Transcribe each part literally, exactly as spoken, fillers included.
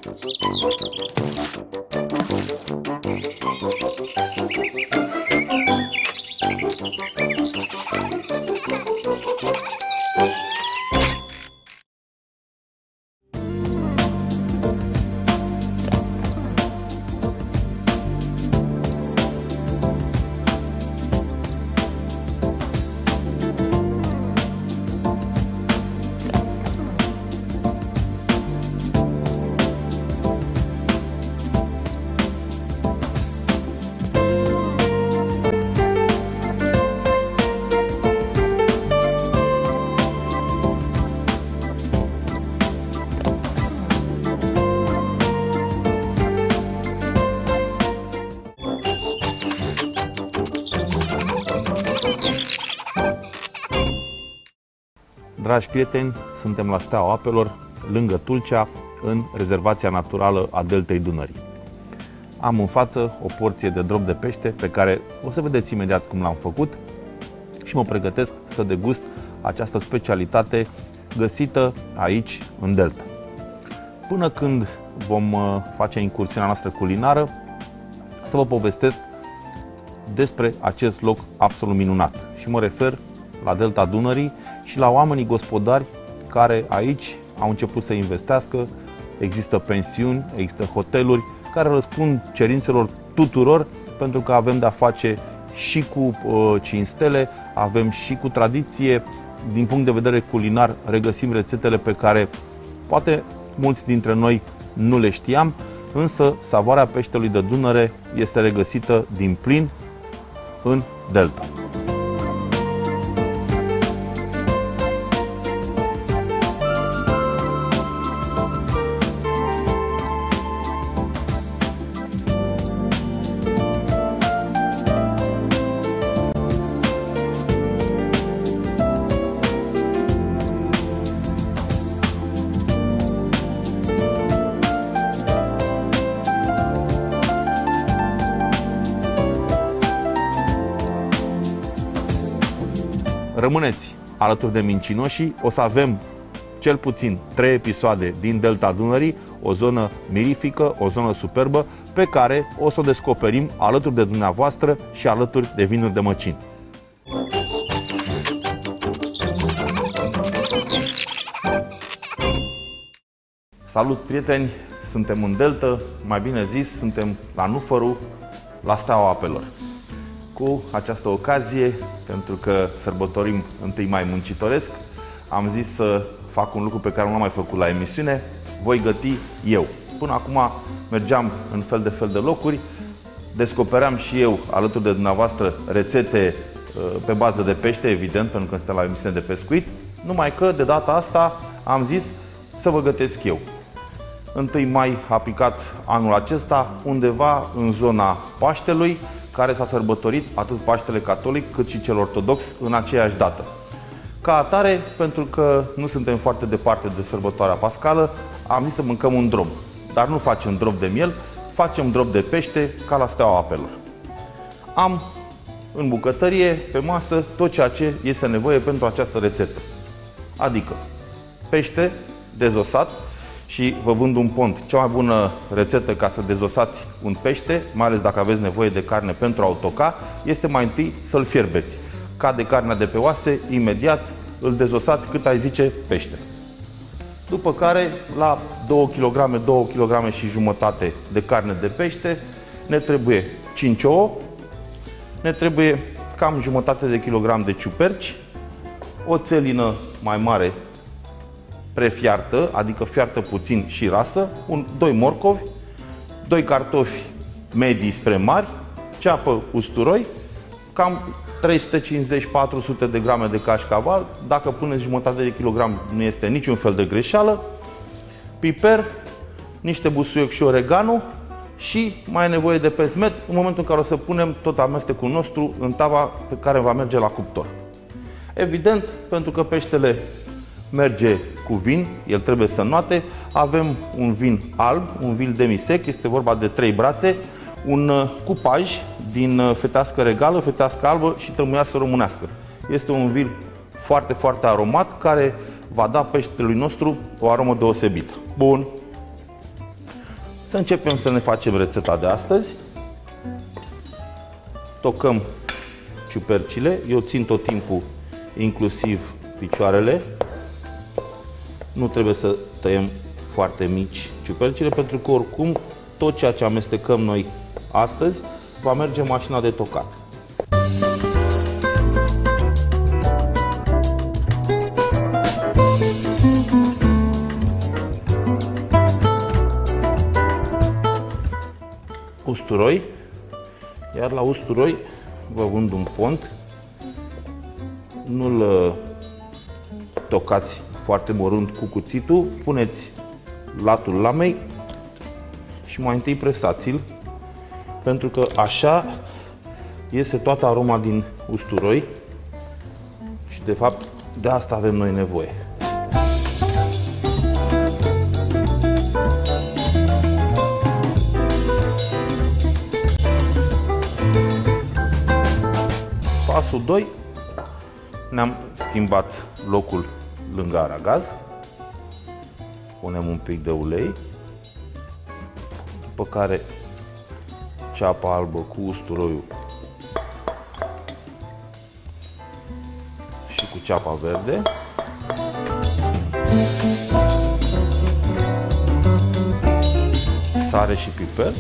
Dragi prieteni, suntem la Steaua Apelor, lângă Tulcea, în rezervația naturală a Deltei Dunării. Am în față o porție de drop de pește pe care o să vedeți imediat cum l-am făcut și mă pregătesc să degust această specialitate găsită aici, în Delta. Până când vom face incursiunea noastră culinară, să vă povestesc despre acest loc absolut minunat. Și mă refer la Delta Dunării și la oamenii gospodari care aici au început să investească. Există pensiuni, există hoteluri care răspund cerințelor tuturor, pentru că avem de-a face și cu uh, cinci stele, avem și cu tradiție. Din punct de vedere culinar regăsim rețetele pe care poate mulți dintre noi nu le știam, însă savoarea peștelui de Dunăre este regăsită din plin în Delta. Rămâneți alături de mincinoșii, o să avem cel puțin trei episoade din Delta Dunării, o zonă mirifică, o zonă superbă, pe care o să o descoperim alături de dumneavoastră și alături de vinuri de Măcin. Salut prieteni, suntem în Delta, mai bine zis, suntem la Nufăru, la Steaua Apelor. Cu această ocazie, pentru că sărbătorim întâi mai muncitoresc, am zis să fac un lucru pe care nu l-am mai făcut la emisiune, voi găti eu. Până acum mergeam în fel de fel de locuri, descopeream și eu alături de dumneavoastră rețete pe bază de pește, evident, pentru că suntem la emisiune de pescuit, numai că de data asta am zis să vă gătesc eu. întâi mai a picat anul acesta, undeva în zona Paștelui, care s-a sărbătorit atât Paștele Catolic cât și cel ortodox în aceeași dată. Ca atare, pentru că nu suntem foarte departe de sărbătoarea pascală, am zis să mâncăm un drop. Dar nu facem drop de miel, facem drop de pește ca la Steaua Apelor. Am în bucătărie, pe masă, tot ceea ce este nevoie pentru această rețetă. Adică pește dezosat, și vă vând un pont. Cea mai bună rețetă ca să dezosați un pește, mai ales dacă aveți nevoie de carne pentru a o toca, este mai întâi să-l fierbeți. Cade carnea de pe oase, imediat îl dezosați cât ai zice pește. După care, la două kilograme, două kilograme și jumătate de carne de pește, ne trebuie cinci ouă, ne trebuie cam jumătate de kilogram de ciuperci, o țelină mai mare prefiartă, adică fiartă puțin și rasă, un, doi morcovi, doi cartofi medii spre mari, ceapă usturoi, cam trei sute cincizeci - patru sute de grame de cașcaval, dacă puneți jumătate de kilogram nu este niciun fel de greșeală, piper, niște busuioc și oregano și mai e nevoie de pesmet în momentul în care o să punem tot amestecul nostru în tava pe care va merge la cuptor. Evident, pentru că peștele merge cu vin, el trebuie să înnoate, avem un vin alb, un vin demisec, este vorba de trei brațe, un cupaj din fetească regală, fetească albă și tămâiasă românească. Este un vin foarte, foarte aromat, care va da peștelui nostru o aromă deosebită. Bun. Să începem să ne facem rețeta de astăzi. Tocăm ciupercile. Eu țin tot timpul inclusiv picioarele. Nu trebuie să tăiem foarte mici ciupercile, pentru că oricum tot ceea ce amestecăm noi astăzi va merge în mașina de tocat. Usturoi, iar la usturoi vă vând un pont. Nu-l tocați foarte mărunt cu cuțitul, puneți latul lamei și mai întâi presați-l, pentru că așa iese toată aroma din usturoi și de fapt de asta avem noi nevoie. Pasul doi, ne-am schimbat locul lângă aragaz. Punem un pic de ulei, după care ceapa albă cu usturoiul și cu ceapa verde. Sare și piper.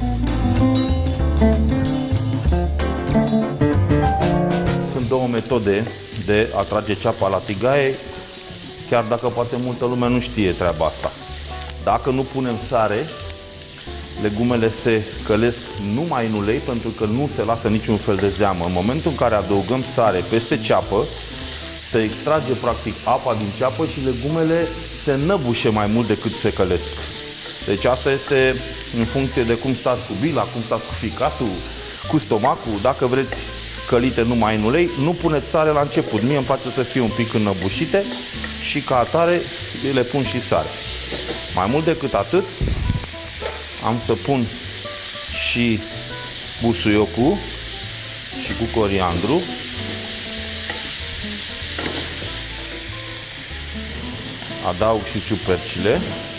Sunt două metode de a trage ceapa la tigaie, chiar dacă poate multă lume nu știe treaba asta. Dacă nu punem sare, legumele se călesc numai în ulei, pentru că nu se lasă niciun fel de zeamă. În momentul în care adăugăm sare peste ceapă, se extrage practic apa din ceapă și legumele se înăbușe mai mult decât se călesc. Deci asta este în funcție de cum stați cu bila, cum stați cu ficatul, cu stomacul. Dacă vreți călite numai în ulei, nu puneți sare la început. Mie îmi place să fie un pic înăbușite și ca atare le pun și sare. Mai mult decât atât, am să pun și busuiocul și cu coriandru. Adaug și ciupercile.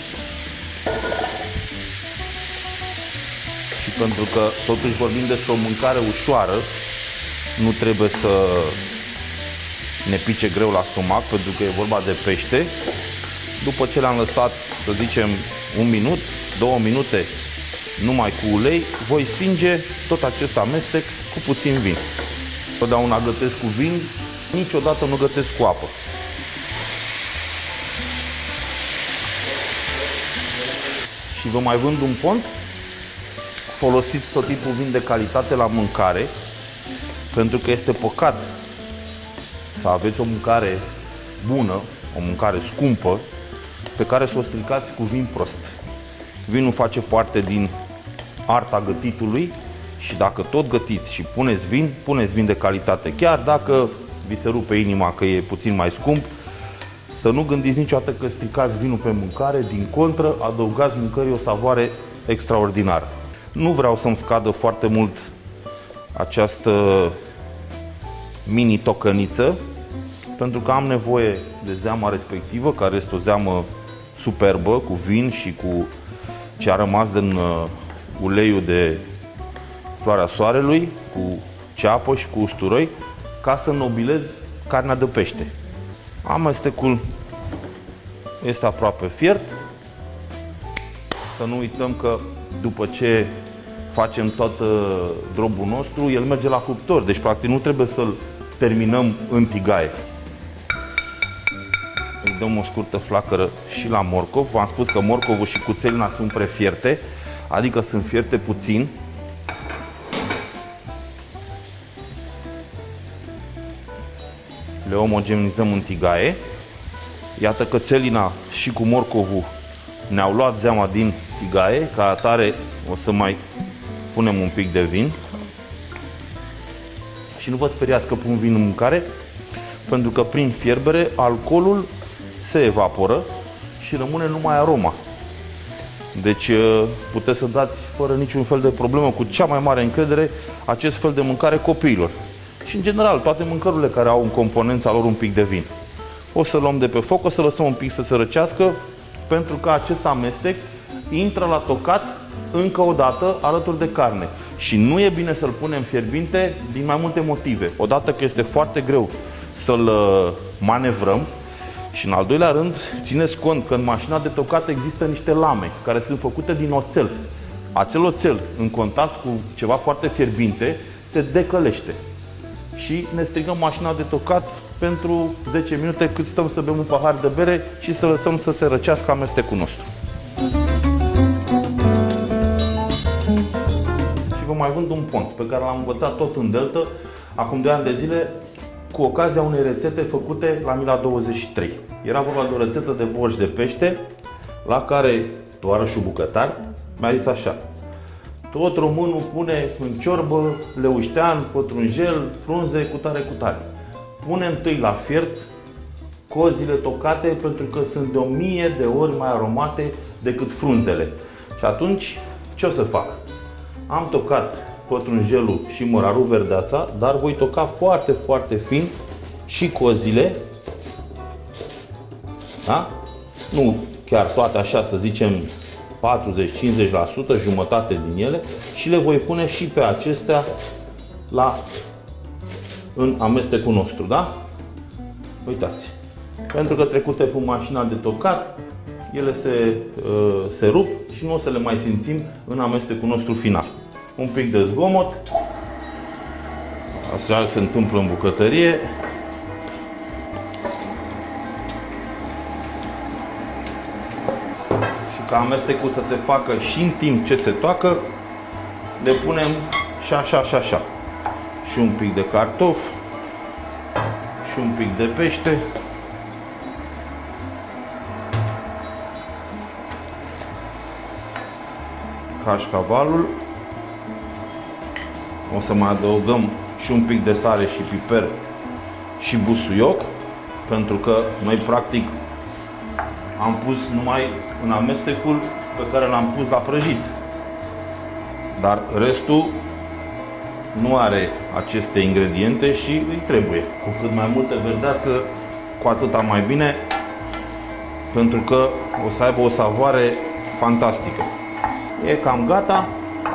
Și pentru că totuși vorbim despre o mâncare ușoară, nu trebuie să ne pice greu la stomac, pentru că e vorba de pește. După ce le-am lăsat, să zicem, un minut, două minute, numai cu ulei, voi stinge tot acest amestec cu puțin vin. Totdeauna gătesc cu vin, niciodată nu gătesc cu apă. Și vă mai vând un pont. Folosiți tot tipul vin de calitate la mâncare, pentru că este păcat să aveți o mâncare bună, o mâncare scumpă, pe care să o stricați cu vin prost. Vinul face parte din arta gătitului și dacă tot gătiți și puneți vin, puneți vin de calitate. Chiar dacă vi se rupe inima că e puțin mai scump, să nu gândiți niciodată că stricați vinul pe mâncare, din contră, adăugați mâncării o savoare extraordinară. Nu vreau să-mi scadă foarte mult această mini tocăniță, pentru că am nevoie de zeama respectivă, care este o zeamă superbă, cu vin și cu ce a rămas din uleiul de floarea soarelui, cu ceapă și cu usturoi, ca să nobilez carnea de pește. Amestecul este aproape fiert. Să nu uităm că după ce facem tot drobul nostru, el merge la cuptor, deci practic nu trebuie să-l terminăm în tigaie. Îi dăm o scurtă flacără și la morcov. V-am spus că morcovul și cuțelina sunt prefierte, adică sunt fierte puțin. Le omogenizăm în tigaie. Iată că țelina și cu morcovul ne-au luat zeama din tigaie, ca atare o să mai punem un pic de vin. Și nu vă speriați că pun vin în mâncare, pentru că prin fierbere alcoolul se evaporă și rămâne numai aroma. Deci puteți să dați fără niciun fel de problemă, cu cea mai mare încredere, acest fel de mâncare copiilor. Și în general toate mâncărurile care au în componența lor un pic de vin. O să luăm de pe foc, o să lăsăm un pic să se răcească, pentru că acest amestec intră la tocat încă o dată alături de carne. Și nu e bine să-l punem fierbinte din mai multe motive. Odată că este foarte greu să-l manevrăm și în al doilea rând, țineți cont că în mașina de tocat există niște lame care sunt făcute din oțel. Acel oțel, în contact cu ceva foarte fierbinte, se decălește. Și ne strigăm mașina de tocat pentru zece minute cât stăm să bem un pahar de bere și să lăsăm să se răcească amestecul nostru. Și vă mai vând un pont pe care l-am învățat tot în Delta acum doi ani de zile cu ocazia unei rețete făcute la Mila douăzeci și trei. Era vorba de o rețetă de borș de pește la care tovarășul bucătar mi-a zis așa: tot românul pune în ciorbă leuștean, pătrunjel, frunze, cu tare, cu tare. Pune întâi la fiert cozile tocate pentru că sunt de o mie de ori mai aromate decât frunzele. Și atunci ce o să fac? Am tocat pătrunjelul și mărarul, verdeața, dar voi toca foarte, foarte fin și cozile. Da? Nu chiar toate așa, să zicem patruzeci cincizeci la sută, jumătate din ele, și le voi pune și pe acestea la, în amestecul nostru, da? Uitați, pentru că trecute pe mașina de tocat, ele se, uh, se rup și nu o să le mai simțim în amestecul nostru final. Un pic de zgomot, așa se întâmplă în bucătărie. Ca amestecul să se facă și în timp ce se toacă, le punem și așa și așa. Și un pic de cartofi și un pic de pește. Cașcavalul. O să mai adăugăm și un pic de sare și piper și busuioc, pentru că noi practic am pus numai în amestecul pe care l-am pus la prăjit. Dar restul nu are aceste ingrediente și îi trebuie. Cu cât mai multă verdeață, cu atâta mai bine, pentru că o să aibă o savoare fantastică. E cam gata.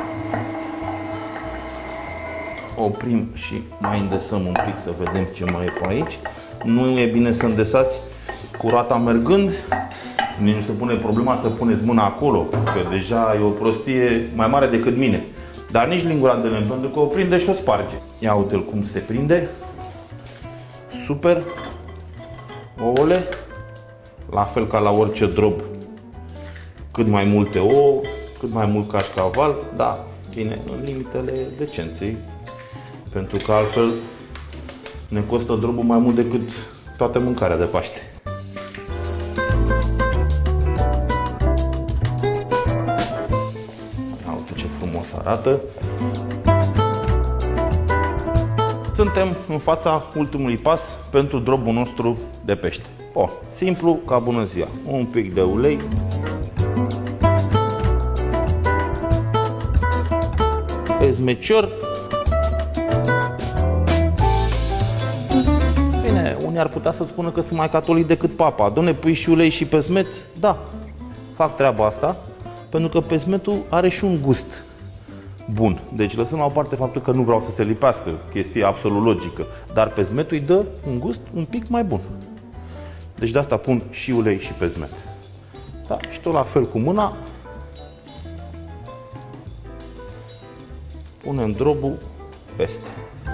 Oprim și mai îndesăm un pic să vedem ce mai e pe aici. Nu e bine să îndesați cu roata mergând. Nici nu se pune problema să puneți mâna acolo, că deja e o prostie mai mare decât mine. Dar nici lingura de lemn, pentru că o prinde și o sparge. Ia uite-l cum se prinde. Super. Ouăle, la fel ca la orice drob, cât mai multe ouă, cât mai mult cașcaval, da, bine, în limitele decenței, pentru că altfel ne costă drobul mai mult decât toată mâncarea de Paște. Arată. Suntem în fața ultimului pas pentru drobul nostru de pește. O, simplu ca bună ziua. Un pic de ulei. Ezmecior. Bine, unii ar putea să spună că sunt mai catolici decât papa. Doamne, pui și ulei și pesmet? Da, fac treaba asta, pentru că pesmetul are și un gust bun. Deci lăsăm la o parte faptul că nu vreau să se lipească, chestie absolut logică, dar pesmetul îi dă un gust un pic mai bun. Deci de asta pun și ulei și pesmet. Da? Și tot la fel cu mâna punem drobul peste.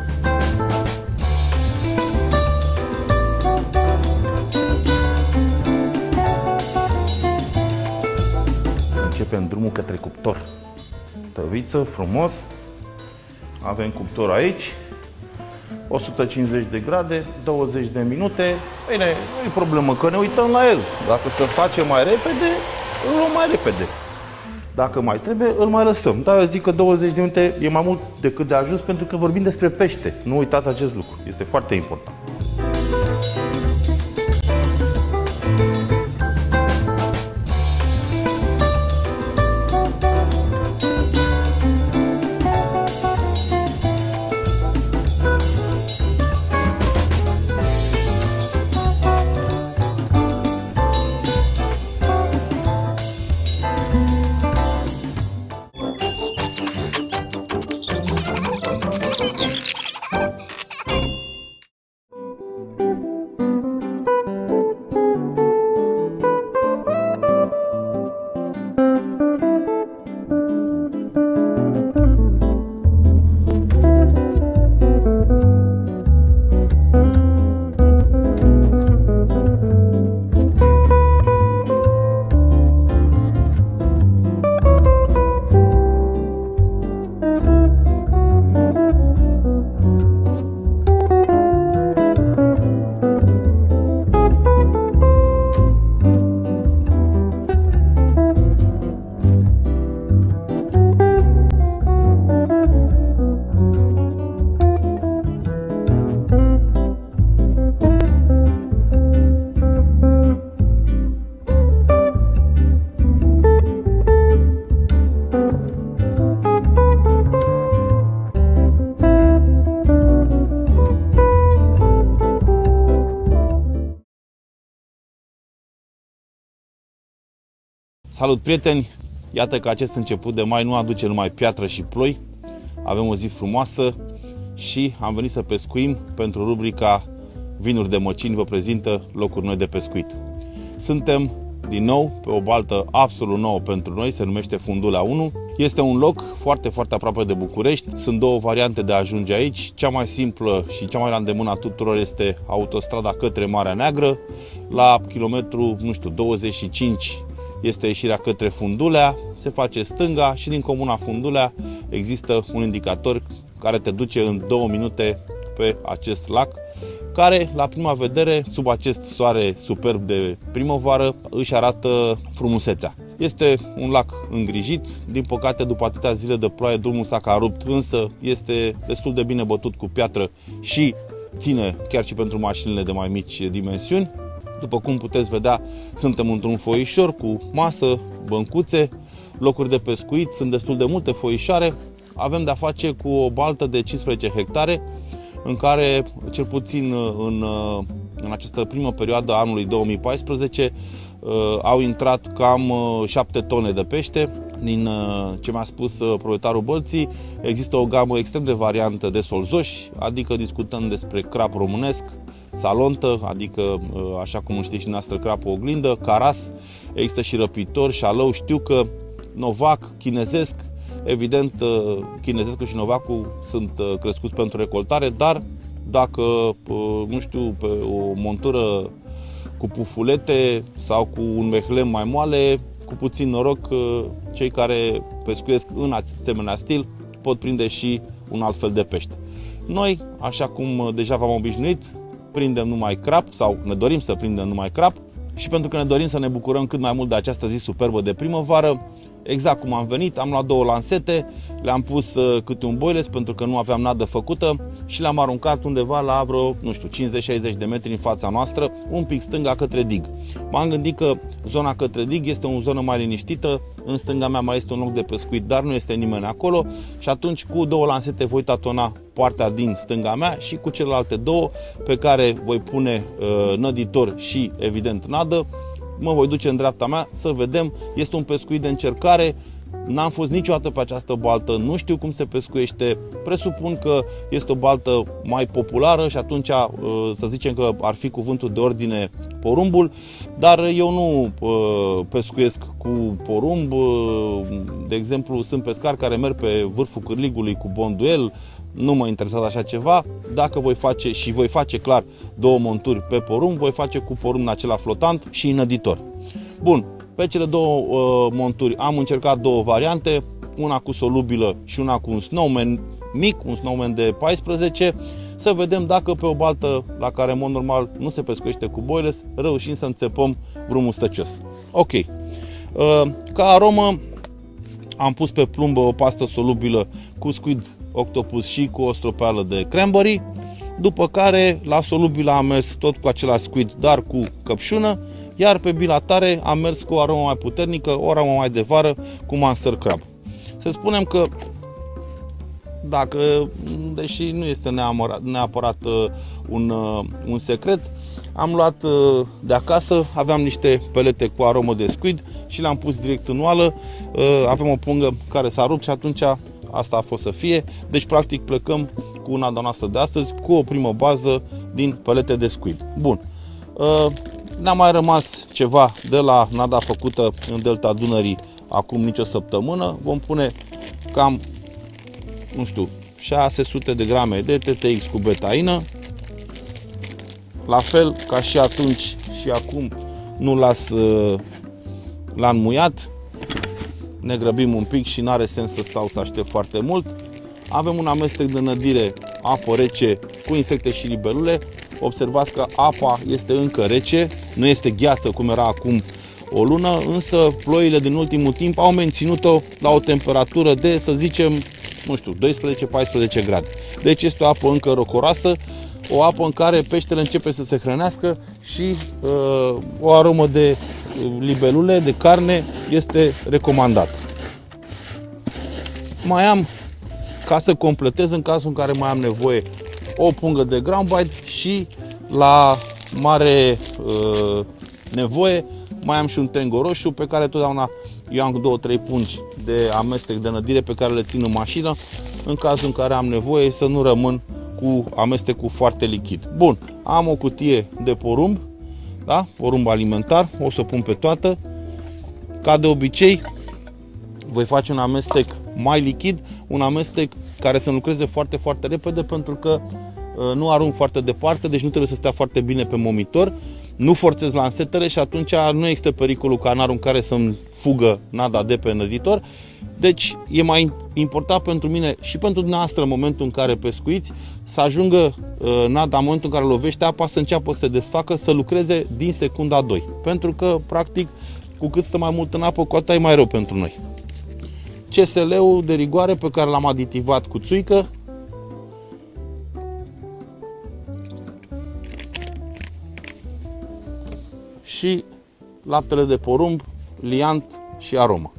Începem drumul către cuptor. Tăviță, frumos. Avem cuptor aici. o sută cincizeci de grade, douăzeci de minute. Bine, nu e problemă că ne uităm la el. Dacă se face mai repede, îl luăm mai repede. Dacă mai trebuie, îl mai lăsăm. Dar eu zic că douăzeci de minute e mai mult decât de ajuns, pentru că vorbim despre pește. Nu uitați acest lucru. Este foarte important. Salut prieteni! Iată că acest început de mai nu aduce numai piatră și ploi. Avem o zi frumoasă și am venit să pescuim. Pentru rubrica Vinuri de Măcini vă prezintă locuri noi de pescuit. Suntem din nou pe o baltă absolut nouă pentru noi, se numește Fundulea unu. Este un loc foarte, foarte aproape de București. Sunt două variante de a ajunge aici. Cea mai simplă și cea mai la îndemâna tuturor este autostrada către Marea Neagră. La kilometru, nu știu, douăzeci și cinci este ieșirea către Fundulea, se face stânga și din comuna Fundulea există un indicator care te duce în două minute pe acest lac, care la prima vedere, sub acest soare superb de primăvară, își arată frumusețea. Este un lac îngrijit, din păcate după atâtea zile de ploaie drumul s-a cam rupt, însă este destul de bine bătut cu piatră și ține chiar și pentru mașinile de mai mici dimensiuni. După cum puteți vedea, suntem într-un foișor cu masă, băncuțe, locuri de pescuit, sunt destul de multe foișoare. Avem de-a face cu o baltă de cincisprezece hectare, în care, cel puțin în, în această primă perioadă a anului două mii paisprezece, au intrat cam șapte tone de pește. Din ce mi-a spus proprietarul bălții, există o gamă extrem de variantă de solzoși, adică discutăm despre crap românesc, salontă, adică, așa cum știți și noastră, crapă oglindă, caras, există și răpitor, șalău, știu că novac, chinezesc, evident, chinezescul și novacul sunt crescuți pentru recoltare, dar dacă, nu știu, pe o montură cu pufulete sau cu un mehlem mai moale, cu puțin noroc, cei care pescuiesc în asemenea stil pot prinde și un alt fel de pește. Noi, așa cum deja v-am obișnuit, prindem numai crap sau ne dorim să prindem numai crap și pentru că ne dorim să ne bucurăm cât mai mult de această zi superbă de primăvară, exact cum am venit, am luat două lansete, le-am pus câte un boiles pentru că nu aveam nadă făcută și le-am aruncat undeva la vreo, nu știu, cincizeci șaizeci de metri în fața noastră, un pic stânga către dig. M-am gândit că zona către dig este o zonă mai liniștită, în stânga mea mai este un loc de pescuit, dar nu este nimeni acolo și atunci cu două lansete voi tatona partea din stânga mea și cu celelalte două pe care voi pune uh, năditor și evident nadă, mă voi duce în dreapta mea să vedem. Este un pescuit de încercare, n-am fost niciodată pe această baltă, nu știu cum se pescuiește, presupun că este o baltă mai populară și atunci să zicem că ar fi cuvântul de ordine porumbul, dar eu nu pescuiesc cu porumb. De exemplu, sunt pescari care merg pe vârful cârligului cu bonduel, nu mă interesează așa ceva. Dacă voi face și voi face clar două monturi pe porumb, voi face cu porumb în acela flotant și năditor. Bun, pe cele două uh, monturi am încercat două variante, una cu solubilă și una cu un snowman mic, un snowman de paisprezece, să vedem dacă pe o baltă la care în mod normal nu se pescuiește cu boiles, reușim să înțepăm vreun mustăcios. Ok, uh, ca aromă am pus pe plumbă o pastă solubilă cu squid octopus și cu o stropeală de cranberry, după care la solubilă am mers tot cu același squid, dar cu căpșună, iar pe bilatare am mers cu o aromă mai puternică, o aromă mai de vară, cu monster crab. Să spunem că dacă, deși nu este neapărat, neapărat un, un secret, am luat de acasă, aveam niște pelete cu aromă de squid și le-am pus direct în oală. Avem o pungă care s-a rupt și atunci asta a fost să fie. Deci practic plecăm cu nada noastră de astăzi cu o primă bază din pelete de squid. Bun. Ne-a mai rămas ceva de la nada făcută în delta Dunării acum nici o săptămână. Vom pune cam, nu știu, șase sute de grame de T T X cu betaină. La fel ca și atunci și acum nu las uh, la înmuiat. Ne grăbim un pic și nu are sens să stau să aștept foarte mult. Avem un amestec de nădire, apă rece cu insecte și libelule. Observați că apa este încă rece, nu este gheață cum era acum o lună, însă ploile din ultimul timp au menținut-o la o temperatură de, să zicem, nu știu, doisprezece paisprezece grade. Deci este o apă încă rocoroasă, o apă în care peștele începe să se hrănească și uh, o aromă de libelule, de carne este recomandat. Mai am, ca să completez în cazul în care mai am nevoie, o pungă de ground bite și la mare uh, nevoie Mai am și un Tango roșu pe care totdeauna eu am două trei pungi de amestec de nădire pe care le țin în mașină în cazul în care am nevoie să nu rămân cu amestecul foarte lichid. Bun, am o cutie de porumb, da? Porumb alimentar, o să pun pe toată. Ca de obicei, voi face un amestec mai lichid, un amestec care să lucreze foarte, foarte repede pentru că uh, nu arunc foarte departe, deci nu trebuie să stea foarte bine pe momitor. Nu forțez lansetele și atunci nu există pericolul ca în aruncare să-mi fugă nada de pe năditor. Deci e mai important pentru mine și pentru dumneavoastră în momentul în care pescuiți să ajungă uh, nada în momentul în care lovește apa să înceapă să se desfacă, să lucreze din secunda doi. Pentru că, practic, cu cât stă mai mult în apă, cu atât e mai rău pentru noi. C S L-ul de rigoare pe care l-am aditivat cu țuică. Și laptele de porumb, liant și aromă.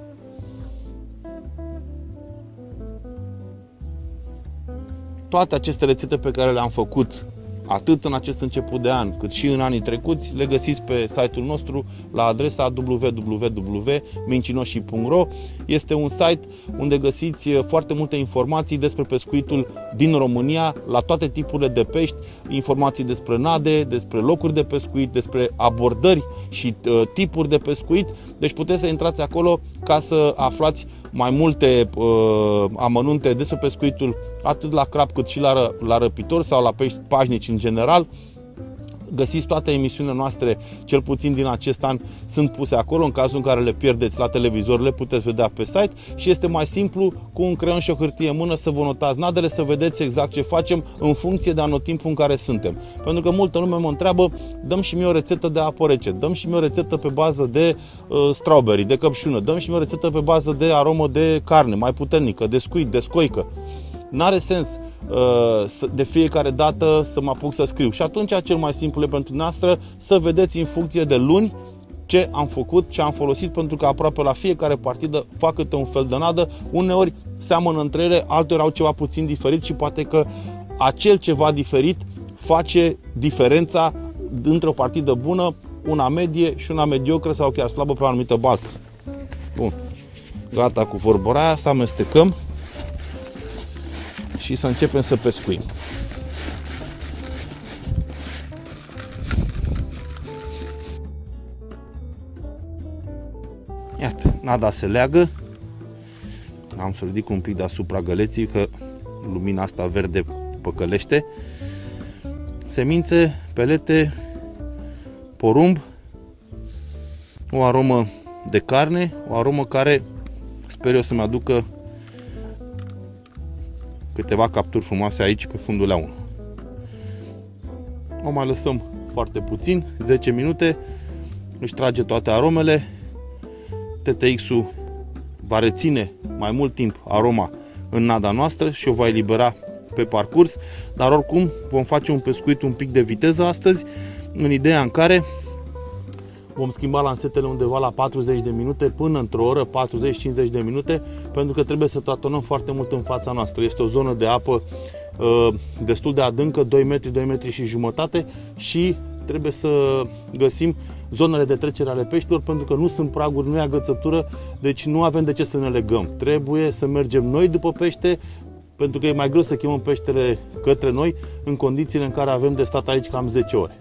Toate aceste rețete pe care le-am făcut atât în acest început de an, cât și în anii trecuți, le găsiți pe site-ul nostru la adresa w w w punct mincinoșii punct ro. Este un site unde găsiți foarte multe informații despre pescuitul din România, la toate tipurile de pești, informații despre nade, despre locuri de pescuit, despre abordări și uh, tipuri de pescuit. Deci puteți să intrați acolo ca să aflați mai multe uh, amănunte despre pescuitul atât la crab cât și la, la răpitori sau la pești pașnici în general. Găsiți toate emisiunile noastre, cel puțin din acest an, sunt puse acolo. În cazul în care le pierdeți la televizor, le puteți vedea pe site și este mai simplu cu un creion și o hârtie în mână să vă notați nadele, să vedeți exact ce facem în funcție de anotimpul în care suntem. Pentru că multă lume mă întreabă, dăm și mie o rețetă de apă rece, dăm și mie o rețetă pe bază de uh, strawberry, de căpșună, dăm și mie o rețetă pe bază de aromă de carne mai puternică, de scuit, de scoică. N-are sens de fiecare dată să mă apuc să scriu. Și atunci cel mai simplu e pentru noastră să vedeți în funcție de luni ce am făcut, ce am folosit, pentru că aproape la fiecare partidă fac câte un fel de nadă. Uneori seamănă între ele, alteori au ceva puțin diferit și poate că acel ceva diferit face diferența între o partidă bună, una medie și una mediocră sau chiar slabă pe o anumită baltă. Bun. Gata cu vorbăraia, să amestecăm și să începem să pescuim. Iată, nada se leagă. Am să ridic un pic deasupra găleții că lumina asta verde păcălește. Semințe, pelete, porumb, o aromă de carne, o aromă care sper eu să-mi aducă câteva capturi frumoase aici pe fundul la unu. O mai lăsăm foarte puțin, zece minute, își trage toate aromele. T T X-ul va reține mai mult timp aroma în nada noastră și o va elibera pe parcurs, dar oricum vom face un pescuit un pic de viteză astăzi, în ideea în care vom schimba lansetele undeva la patruzeci de minute până într-o oră, patruzeci cincizeci de minute, pentru că trebuie să tatonăm foarte mult în fața noastră. Este o zonă de apă uh, destul de adâncă, doi metri, doi metri și jumătate, și trebuie să găsim zonele de trecere ale peștilor, pentru că nu sunt praguri, nu e agățătură, deci nu avem de ce să ne legăm. Trebuie să mergem noi după pește, pentru că e mai greu să chemăm peștele către noi în condițiile în care avem de stat aici cam zece ore.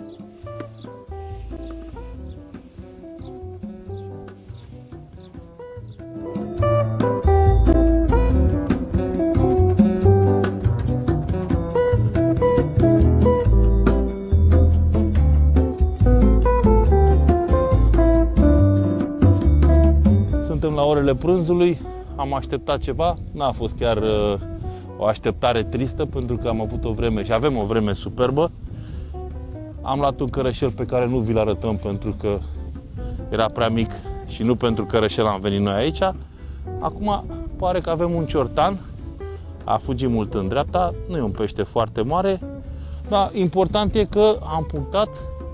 Suntem la orele prânzului, am așteptat ceva, n-a fost chiar uh, o așteptare tristă, pentru că am avut o vreme și avem o vreme superbă. Am luat un cărășel pe care nu vi-l arătăm pentru că era prea mic și nu pentru cărășel am venit noi aici. Acum pare că avem un ciortan, a fugit mult în dreapta, nu e un pește foarte mare, dar important e că am punctat,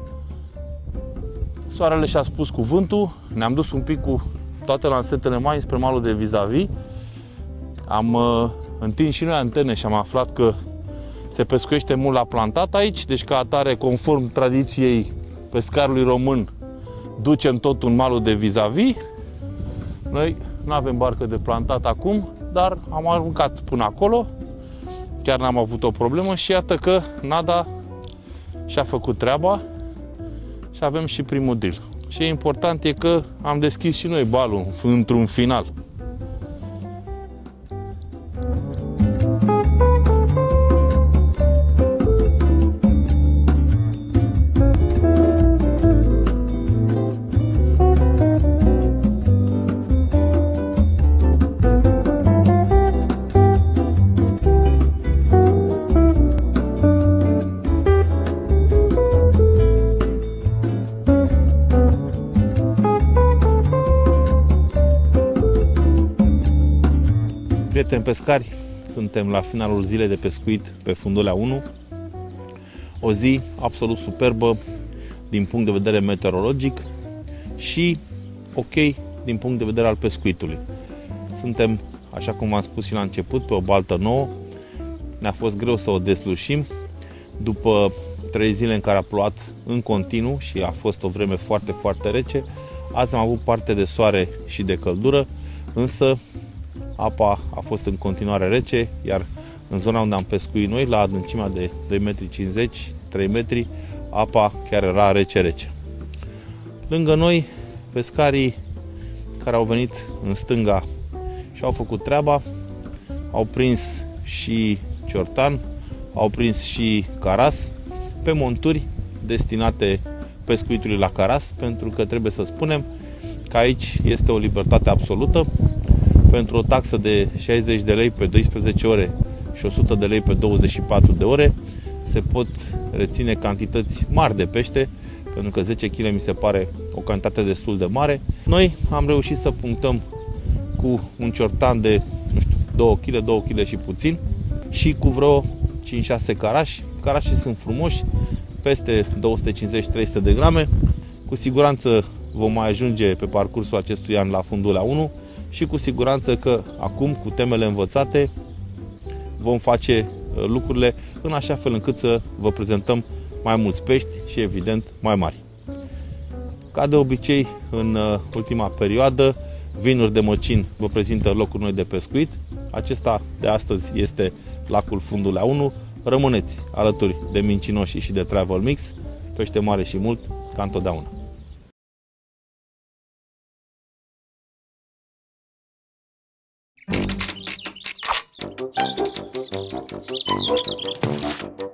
soarele și-a spus cuvântul, ne-am dus un pic cu toate lansetele mai spre malul de vis-a-vis. Am uh, întins și noi antene și am aflat că se pescuiește mult la plantat aici, deci ca atare, conform tradiției pescarului român, ducem tot în malul de vis-a-vis. Noi nu avem barcă de plantat acum, dar am aruncat până acolo. Chiar n-am avut o problemă și iată că Nada și-a făcut treaba și avem și primul drill. Ce e important e că am deschis și noi balul într-un final. Prieteni pescari, suntem la finalul zilei de pescuit pe Fundulea unu. O zi absolut superbă din punct de vedere meteorologic și ok din punct de vedere al pescuitului. Suntem, așa cum am spus și la început, pe o baltă nouă. Ne-a fost greu să o deslușim. După trei zile în care a plouat în continuu și a fost o vreme foarte, foarte rece, azi am avut parte de soare și de căldură, însă apa a fost în continuare rece, iar în zona unde am pescuit noi, la adâncimea de doi virgulă cincizeci metri, trei metri, apa chiar era rece-rece. Lângă noi, pescarii care au venit în stânga și au făcut treaba, au prins și ciortan, au prins și caras pe monturi destinate pescuitului la caras, pentru că trebuie să spunem că aici este o libertate absolută. Pentru o taxă de șaizeci de lei pe doisprezece ore și o sută de lei pe douăzeci și patru de ore se pot reține cantități mari de pește, pentru că zece kilograme mi se pare o cantitate destul de mare. Noi am reușit să punctăm cu un ciortan de, nu știu, două kilograme, două kilograme și puțin și cu vreo cinci șase carași. Carașii sunt frumoși, peste două sute cincizeci trei sute de grame. Cu siguranță vom mai ajunge pe parcursul acestui an la Fundulea unu. Și cu siguranță că acum, cu temele învățate, vom face lucrurile în așa fel încât să vă prezentăm mai mulți pești și, evident, mai mari. Ca de obicei, în ultima perioadă, Vinuri de Măcin vă prezintă locuri noi de pescuit. Acesta de astăzi este lacul Fundulea unu. Rămâneți alături de Mincinoși și de Travel Mix, pește mare și mult, ca întotdeauna. Thank you.